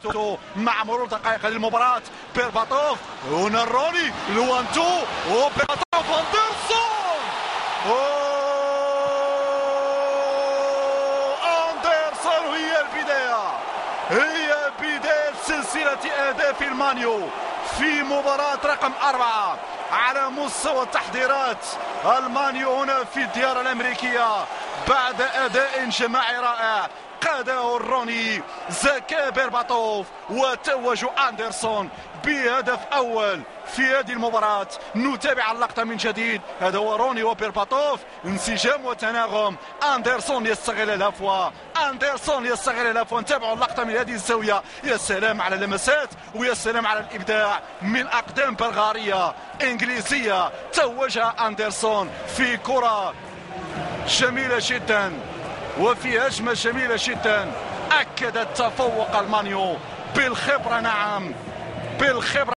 مع مرور دقائق للمباراة. بيرباتوف هنا روني لوانتو وبيرباتوف أندرسون. أندرسون هي بداية سلسلة أهداف المانيو في مباراة رقم 4 على مستوى التحضيرات. المانيو هنا في الديار الأمريكية بعد أداء جماعي رائع قاده الروني زكا بيرباتوف وتوج أندرسون بهدف أول في هذه المباراة. نتابع اللقطة من جديد. هذا هو روني وبيرباتوف، انسجام وتناغم. أندرسون يستغل الهفوة، أندرسون يستغل الهفوة. نتابعوا اللقطة من هذه الزاوية. يا سلام على اللمسات ويا سلام على الإبداع من أقدام بلغارية إنجليزية. توجها أندرسون في كرة جميلة جدا وفي هجمة جميلة جدا. أكدت تفوق المانيو بالخبرة، نعم بالخبرة.